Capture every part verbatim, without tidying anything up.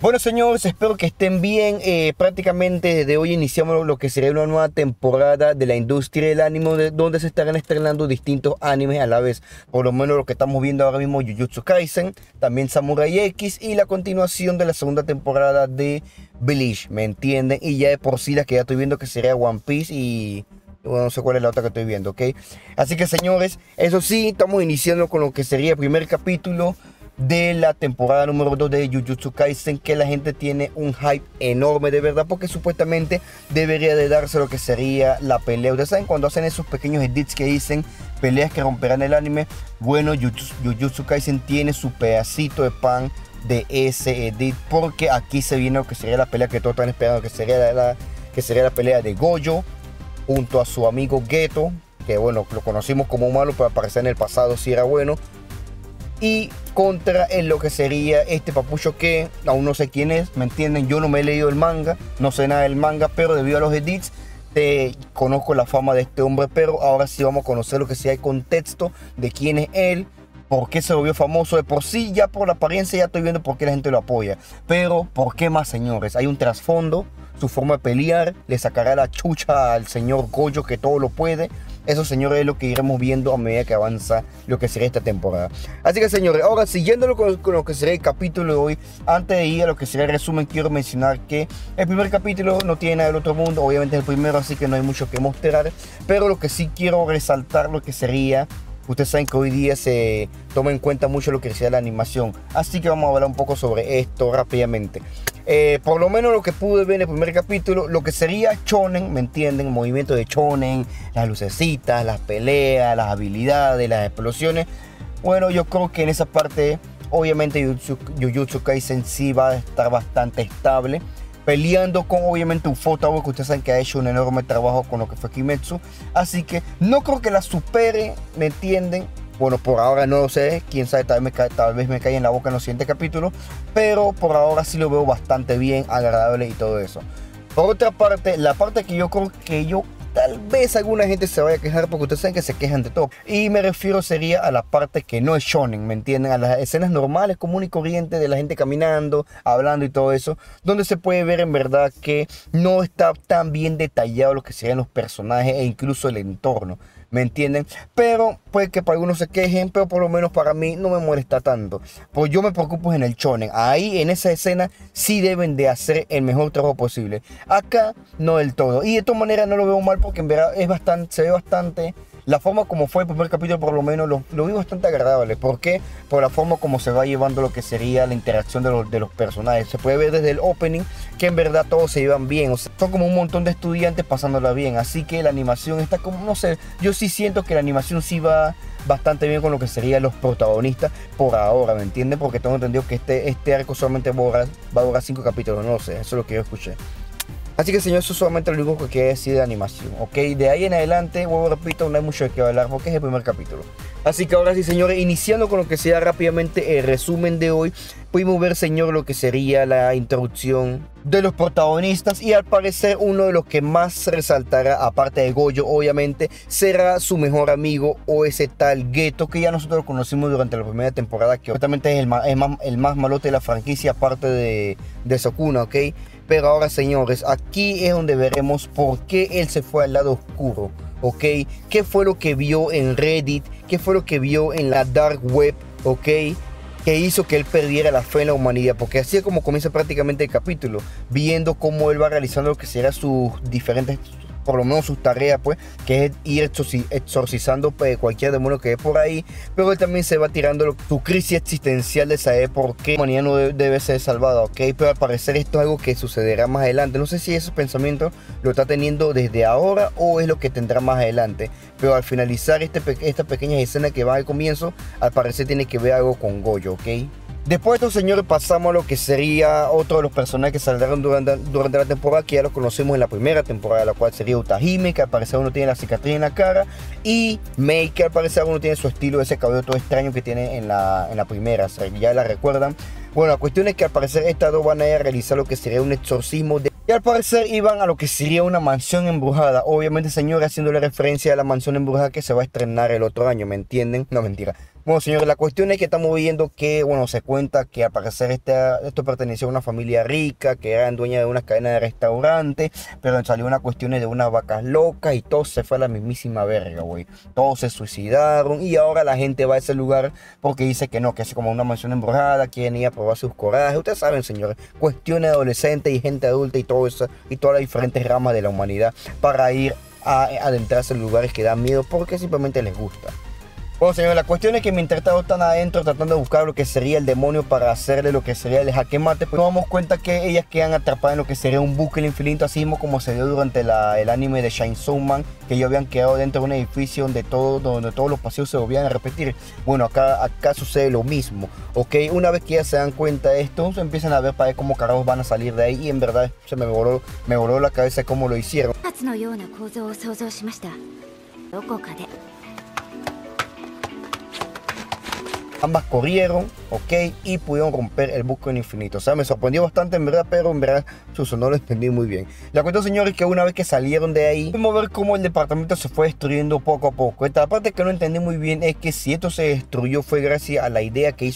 Bueno, señores, espero que estén bien. Eh, prácticamente desde hoy iniciamos lo que sería una nueva temporada de la industria del anime, de, donde se estarán estrenando distintos animes a la vez. Por lo menos lo que estamos viendo ahora mismo, Jujutsu Kaisen, también Samurai X y la continuación de la segunda temporada de Bleach, ¿me entienden? Y ya de por sí la que ya estoy viendo que sería One Piece y... bueno, no sé cuál es la otra que estoy viendo, ¿ok? Así que, señores, eso sí, estamos iniciando con lo que sería el primer capítulo de la temporada número dos de Jujutsu Kaisen, que la gente tiene un hype enorme de verdad, porque supuestamente debería de darse lo que sería la pelea. Ustedes saben cuando hacen esos pequeños edits que dicen peleas que romperán el anime. Bueno, Jujutsu, Jujutsu Kaisen tiene su pedacito de pan de ese edit, porque aquí se viene lo que sería la pelea que todos están esperando, que sería la, la, que sería la pelea de Gojo junto a su amigo Geto, que bueno, lo conocimos como malo, pero al parecer en el pasado sí era bueno. Y contra en lo que sería este papucho que aún no sé quién es, ¿me entienden? Yo no me he leído el manga, no sé nada del manga, pero debido a los edits te conozco la fama de este hombre. Pero ahora sí vamos a conocer lo que sea el contexto de quién es él, por qué se volvió famoso. De por sí, ya por la apariencia ya estoy viendo por qué la gente lo apoya, pero ¿por qué más, señores? Hay un trasfondo, su forma de pelear, le sacará la chucha al señor Gojo, que todo lo puede. Eso, señores, es lo que iremos viendo a medida que avanza lo que será esta temporada. Así que, señores, ahora siguiendo con, con lo que será el capítulo de hoy, antes de ir a lo que será el resumen, quiero mencionar que el primer capítulo no tiene nada del otro mundo. Obviamente es el primero, así que no hay mucho que mostrar. Pero lo que sí quiero resaltar lo que sería... ustedes saben que hoy día se toma en cuenta mucho lo que sea la animación, así que vamos a hablar un poco sobre esto rápidamente. Eh, por lo menos lo que pude ver en el primer capítulo, lo que sería shonen, ¿me entienden? El movimiento de shonen, las lucecitas, las peleas, las habilidades, las explosiones. Bueno, yo creo que en esa parte, obviamente Jujutsu, Jujutsu Kaisen sí va a estar bastante estable, peleando con obviamente Ufotable, que ustedes saben que ha hecho un enorme trabajo con lo que fue Kimetsu. Así que no creo que la supere, ¿me entienden? Bueno, por ahora no lo sé, quién sabe, tal vez me cae, tal vez me cae en la boca en los siguientes capítulos, pero por ahora sí lo veo bastante bien, agradable y todo eso. Por otra parte, la parte que yo creo que yo tal vez alguna gente se vaya a quejar, porque ustedes saben que se quejan de todo, y me refiero sería a la parte que no es shonen, ¿me entienden? A las escenas normales, común y corriente de la gente caminando, hablando y todo eso, donde se puede ver en verdad que no está tan bien detallado lo que serían los personajes e incluso el entorno, ¿me entienden? Pero puede que para algunos se quejen, pero por lo menos para mí no me molesta tanto. Pues yo me preocupo en el shonen. Ahí en esa escena sí deben de hacer el mejor trabajo posible. Acá no del todo. Y de todas maneras no lo veo mal, porque en verdad es bastante, se ve bastante... la forma como fue el primer capítulo, por lo menos lo, lo vi bastante agradable. ¿Por qué? Por la forma como se va llevando lo que sería la interacción de los, de los personajes. Se puede ver desde el opening que en verdad todos se llevan bien. O sea, son como un montón de estudiantes pasándola bien. Así que la animación está como, no sé, yo sí siento que la animación sí va bastante bien con lo que serían los protagonistas por ahora, ¿me entienden? Porque tengo entendido que este, este arco solamente va a durar, va a durar cinco capítulos, no lo sé, eso es lo que yo escuché. Así que, señor, eso es solamente lo único que quiero decir de animación, ¿ok? De ahí en adelante, vuelvo repito, no hay mucho de qué hablar porque es el primer capítulo. Así que ahora sí, señores, iniciando con lo que sea rápidamente el resumen de hoy, pudimos ver, señor, lo que sería la introducción de los protagonistas, y al parecer uno de los que más resaltará, aparte de Gojo, obviamente, será su mejor amigo, o ese tal Geto, que ya nosotros lo conocimos durante la primera temporada, que obviamente es el más, el más, el más malote de la franquicia, aparte de, de Sukuna, ¿ok? Pero ahora, señores, aquí es donde veremos por qué él se fue al lado oscuro, ¿ok? ¿Qué fue lo que vio en Reddit? ¿Qué fue lo que vio en la Dark Web? ¿Ok? Que hizo que él perdiera la fe en la humanidad, porque así es como comienza prácticamente el capítulo, viendo cómo él va realizando lo que será sus diferentes, por lo menos sus tareas, pues, que es ir exorcizando pues, cualquier demonio que ve por ahí. Pero él también se va tirando lo, su crisis existencial de saber por qué la humanidad no debe, debe ser salvada, ¿ok? Pero al parecer esto es algo que sucederá más adelante. No sé si esos pensamientos lo está teniendo desde ahora o es lo que tendrá más adelante. Pero al finalizar este, esta pequeña escena que va al comienzo, al parecer tiene que ver algo con Gojo, ¿ok? Después de estos, señores, pasamos a lo que sería otro de los personajes que saldrán durante, durante la temporada, que ya lo conocimos en la primera temporada, la cual sería Utahime, que al parecer uno tiene la cicatriz en la cara, y Mei, que al parecer uno tiene su estilo, ese cabello todo extraño que tiene en la, en la primera, o sea, ya la recuerdan. Bueno, la cuestión es que al parecer estas dos van a ir a realizar lo que sería un exorcismo de... Y al parecer iban a lo que sería una mansión embrujada. Obviamente, señores, haciéndole referencia a la mansión embrujada que se va a estrenar el otro año, ¿me entienden? No, mentira. Bueno, señores, la cuestión es que estamos viendo que, bueno, se cuenta que al parecer esta, esto pertenecía a una familia rica, que eran dueña de una cadena de restaurantes, pero salió una cuestión de unas vacas locas y todo se fue a la mismísima verga, güey. Todos se suicidaron y ahora la gente va a ese lugar porque dice que no, que es como una mansión embrujada, quieren ir a probar sus corajes. Ustedes saben, señores, cuestiones de adolescentes y gente adulta y todo eso, y todas las diferentes ramas de la humanidad para ir a adentrarse en lugares que dan miedo porque simplemente les gusta. Bueno, señores, la cuestión es que mientras todos están adentro tratando de buscar lo que sería el demonio para hacerle lo que sería el jaque mate, pues nos damos cuenta que ellas quedan atrapadas en lo que sería un bucle infinito, así mismo como se dio durante la, el anime de Chainsaw Man, que ellos habían quedado dentro de un edificio donde, todo, donde todos los pasillos se volvían a repetir. Bueno, acá, acá sucede lo mismo, ¿ok? Una vez que ya se dan cuenta de esto, se empiezan a ver para ver cómo carajos van a salir de ahí y en verdad se me voló, me voló la cabeza cómo lo hicieron. Ambas corrieron, ok, y pudieron romper el bucle infinito. O sea, me sorprendió bastante en verdad, pero en verdad su no lo entendí muy bien. La cuestión, señores, es que una vez que salieron de ahí, pudimos ver cómo el departamento se fue destruyendo poco a poco. Esta parte que no entendí muy bien es que si esto se destruyó fue gracias a la idea que hizo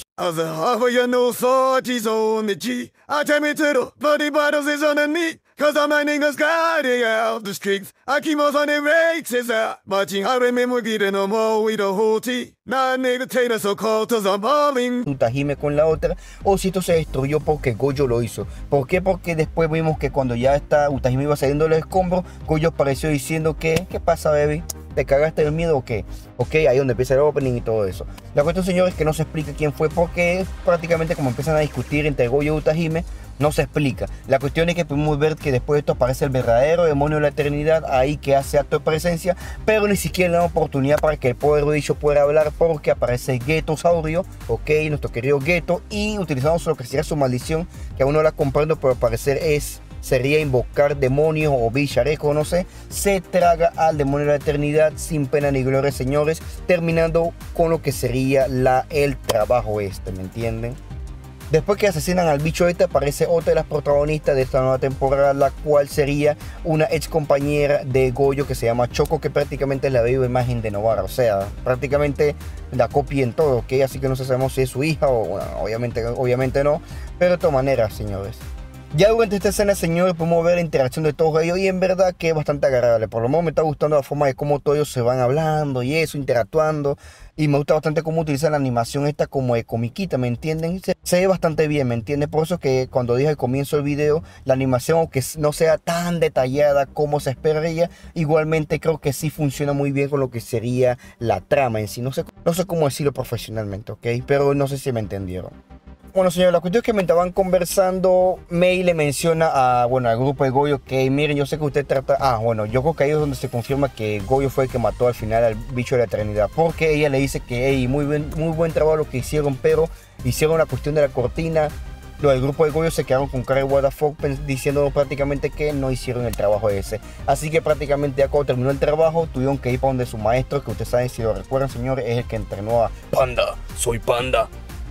Cause I'm lightning the sky, they out the streets. I keep on the races out. Watching I remember getting no more with the whole tea. Not nigga tater so cold cause I'm balling. Utahime con la otra. O si esto se destruyó porque Gojo lo hizo. ¿Por qué? Porque después vimos que cuando ya está Utahime iba saliendo del escombro, Gojo apareció diciendo que, ¿qué pasa, baby? ¿Te cagaste del miedo o qué? Ok, ahí donde empieza el opening y todo eso. La cuestión, señores, es que no se explica quién fue porque prácticamente como empiezan a discutir entre Gojo y Utahime, no se explica. La cuestión es que podemos ver que después de esto aparece el verdadero demonio de la eternidad ahí que hace acto de presencia, pero ni siquiera le da oportunidad para que el poder dicho pueda hablar porque aparece Geto Saurio, ok, nuestro querido Geto, y utilizamos lo que sería su maldición, que aún no la comprendo, pero al parecer es... sería invocar demonios o bichareco, no sé. Se traga al demonio de la eternidad sin pena ni gloria, señores, terminando con lo que sería la, el trabajo este, ¿me entienden? Después que asesinan al bicho este, aparece otra de las protagonistas de esta nueva temporada, la cual sería una ex compañera de Gojo que se llama Choco, que prácticamente es la viva imagen de Novara. O sea, prácticamente la copia en todo, ¿ok? Así que no sabemos si es su hija o, bueno, obviamente, obviamente no. Pero de todas maneras, señores, ya durante esta escena, señores, podemos ver la interacción de todos ellos y en verdad que es bastante agradable. Por lo menos me está gustando la forma de cómo todos ellos se van hablando y eso, interactuando. Y me gusta bastante cómo utilizan la animación esta como de comiquita, ¿me entienden? Se, se ve bastante bien, ¿me entienden? Por eso es que cuando dije al comienzo del video, la animación, aunque no sea tan detallada como se esperaría, igualmente creo que sí funciona muy bien con lo que sería la trama en sí. No sé, no sé cómo decirlo profesionalmente, ¿ok? Pero no sé si me entendieron. Bueno, señor, la cuestión es que me estaban conversando, Mei le menciona a, bueno, al grupo de Gojo que, miren, yo sé que usted trata... Ah, bueno, yo creo que ahí es donde se confirma que Gojo fue el que mató al final al bicho de la eternidad. Porque ella le dice que, hey, muy buen, muy buen trabajo lo que hicieron, pero hicieron la cuestión de la cortina. Los del grupo de Gojo se quedaron con cara de what the fuck, diciendo prácticamente que no hicieron el trabajo ese. Así que prácticamente ya cuando terminó el trabajo, tuvieron que ir para donde su maestro, que ustedes saben, si lo recuerdan, señores, es el que entrenó a Panda, soy Panda.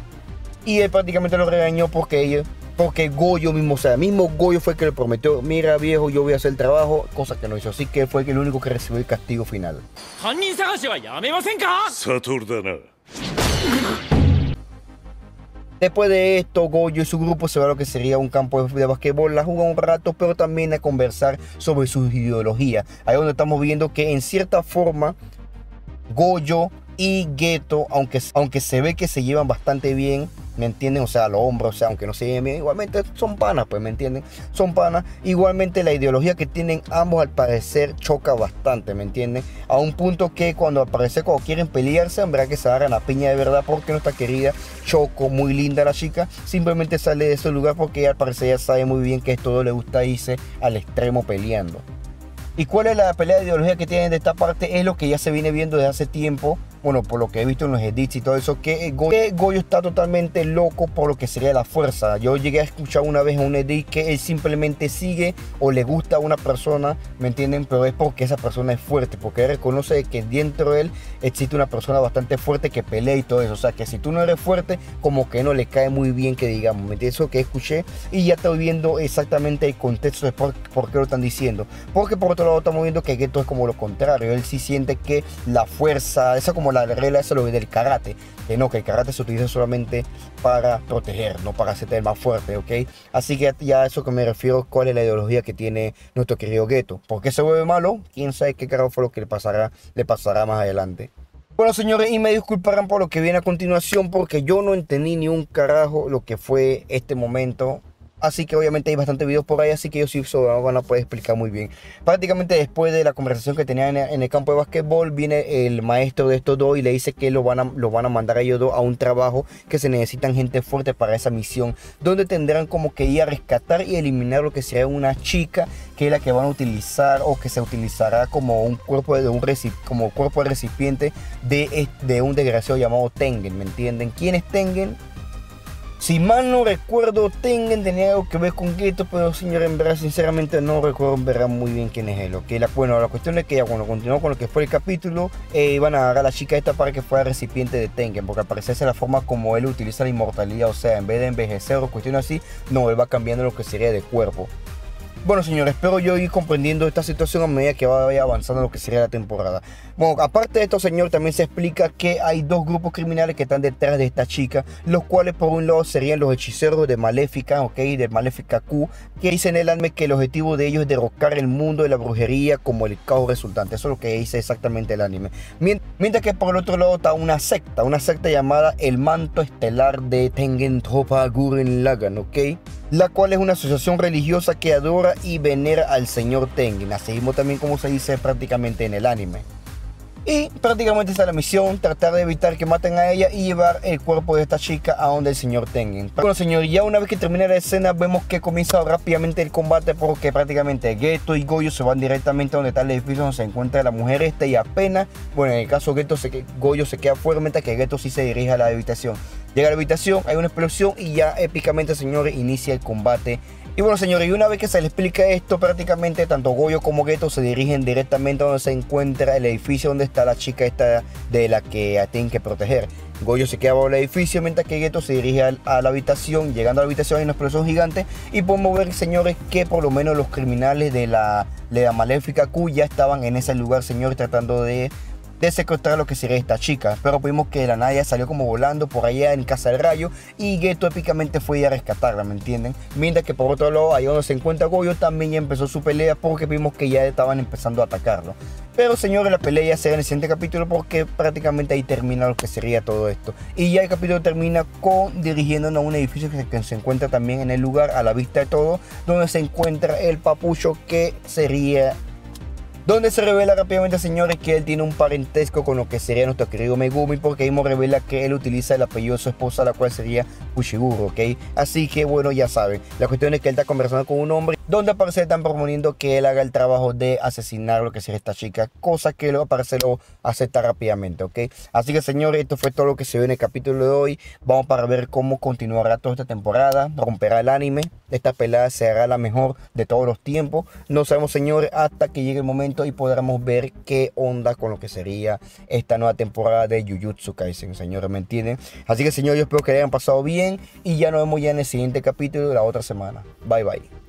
Y él prácticamente lo regañó porque ella, porque Gojo mismo, o sea, mismo Gojo fue el que le prometió, mira viejo, yo voy a hacer el trabajo, cosa que no hizo. Así que él fue el único que recibió el castigo final. Después de esto, Gojo y su grupo se va a lo que sería un campo de basquetbol, la jugan un rato, pero también a conversar sobre sus ideologías. Ahí es donde estamos viendo que en cierta forma Gojo y Geto, aunque, aunque se ve que se llevan bastante bien, ¿me entienden? O sea, a los hombros, o sea, aunque no se lleven bien, igualmente son panas, pues, ¿me entienden? Son panas. Igualmente la ideología que tienen ambos al parecer choca bastante, ¿me entienden? A un punto que cuando al parecer cuando quieren pelearse, en verdad que se agarran a piña de verdad, porque nuestra querida Choco, muy linda la chica, simplemente sale de ese lugar porque ella al parecer ya sabe muy bien que a todo le gusta irse al extremo peleando. ¿Y cuál es la pelea de ideología que tienen de esta parte? Es lo que ya se viene viendo desde hace tiempo. Bueno, por lo que he visto en los edits y todo eso, que Gojo, que Gojo está totalmente loco por lo que sería la fuerza. Yo llegué a escuchar una vez en un edit que él simplemente sigue o le gusta a una persona, ¿me entienden? Pero es porque esa persona es fuerte, porque él reconoce que dentro de él existe una persona bastante fuerte que pelea y todo eso. O sea, que si tú no eres fuerte, como que no le cae muy bien que digamos, ¿me entiendes? Eso que escuché y ya estoy viendo exactamente el contexto de por, por qué lo están diciendo. Porque por otro lado estamos viendo que Geto es como lo contrario. Él sí siente que la fuerza, esa como la regla esa lo del karate, que no, que el karate se utiliza solamente para proteger, no para hacerte el más fuerte, ¿ok? Así que ya a eso que me refiero, cuál es la ideología que tiene nuestro querido Geto. ¿Por qué se vuelve malo? Quién sabe qué carajo fue lo que le pasará, le pasará más adelante. Bueno, señores, y me disculparán por lo que viene a continuación, porque yo no entendí ni un carajo lo que fue este momento. Así que obviamente hay bastantes videos por ahí, así que ellos sí se van a poder explicar muy bien. Prácticamente después de la conversación que tenían en el campo de básquetbol, viene el maestro de estos dos y le dice que lo van a, lo van a mandar a ellos dos a un trabajo, que se necesitan gente fuerte para esa misión, donde tendrán como que ir a rescatar y eliminar lo que sea una chica, que es la que van a utilizar o que se utilizará como un cuerpo de un como cuerpo de recipiente de, de un desgraciado llamado Tengen, ¿me entienden? ¿Quién es Tengen? Si mal no recuerdo, Tengen tenía algo que ver con Geto, pero señor, en verdad, sinceramente no recuerdo en verdad muy bien quién es él. ¿Okay? La, bueno, la cuestión es que ya cuando continuó con lo que fue el capítulo, eh, iban a agarrar a la chica esta para que fuera recipiente de Tengen, porque al parecer esa es la forma como él utiliza la inmortalidad, o sea, en vez de envejecer o cuestiones así, no, él va cambiando lo que sería de cuerpo. Bueno, señores, espero yo ir comprendiendo esta situación a medida que vaya avanzando lo que sería la temporada. Bueno, aparte de esto, señor, también se explica que hay dos grupos criminales que están detrás de esta chica, los cuales por un lado serían los hechiceros de Maléfica, ok, de Maléfica Q, que dicen en el anime que el objetivo de ellos es derrocar el mundo de la brujería como el caos resultante. Eso es lo que dice exactamente el anime. Mientras que por el otro lado está una secta, una secta llamada el Manto Estelar de Tengen Toppa Gurren Lagann, ok, la cual es una asociación religiosa que adora y venera al señor Tengen, así mismo también como se dice prácticamente en el anime. Y prácticamente esta es la misión, tratar de evitar que maten a ella y llevar el cuerpo de esta chica a donde el señor Tengen. Bueno, señor, ya una vez que termina la escena, vemos que comienza rápidamente el combate, porque prácticamente Geto y Goyo se van directamente a donde está el edificio donde se encuentra la mujer esta, y apenas, bueno, en el caso de Geto, se, Goyo se queda fuera, mientras que Geto sí se dirige a la habitación. Llega a la habitación, hay una explosión y ya épicamente, señores, inicia el combate. Y bueno, señores, y una vez que se le explica esto, prácticamente tanto Goyo como Geto se dirigen directamente a donde se encuentra el edificio donde está la chica esta de la que tienen que proteger. Goyo se queda bajo el edificio, mientras que Geto se dirige a, a la habitación. Llegando a la habitación hay una explosión gigante y podemos ver, señores, que por lo menos los criminales de la, de la Maléfica Q ya estaban en ese lugar, señores, tratando de... de secuestrar lo que sería esta chica, pero vimos que la Naya salió como volando por allá en casa del rayo y Geto épicamente fue a rescatarla, ¿me entienden? Mientras que por otro lado, ahí donde se encuentra Goyo, también ya empezó su pelea, porque vimos que ya estaban empezando a atacarlo. Pero, señores, la pelea ya será en el siguiente capítulo, porque prácticamente ahí termina lo que sería todo esto. Y ya el capítulo termina con dirigiéndonos a un edificio que se, que se encuentra también en el lugar, a la vista de todo, donde se encuentra el papucho, que sería... donde se revela rápidamente, señores, que él tiene un parentesco con lo que sería nuestro querido Megumi, porque ahí nos revela que él utiliza el apellido de su esposa, la cual sería Fushiguro, ¿ok? Así que, bueno, ya saben, la cuestión es que él está conversando con un hombre, donde al parecer están proponiendo que él haga el trabajo de asesinar lo que sería esta chica, cosa que lo, al parecer lo acepta rápidamente, ¿ok? Así que, señores, esto fue todo lo que se ve en el capítulo de hoy. Vamos para ver cómo continuará toda esta temporada, romperá el anime, esta pelea será la mejor de todos los tiempos. No sabemos, señores, hasta que llegue el momento y podremos ver qué onda con lo que sería esta nueva temporada de Jujutsu Kaisen, señores, ¿me entienden? Así que, señores, yo espero que le hayan pasado bien y ya nos vemos ya en el siguiente capítulo de la otra semana. Bye bye.